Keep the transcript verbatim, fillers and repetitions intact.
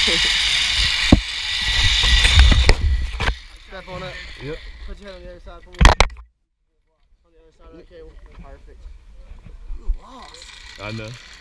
Step on it. Yep. Put your head on the other side for me. On the other side of the cable. Perfect. You lost. I know.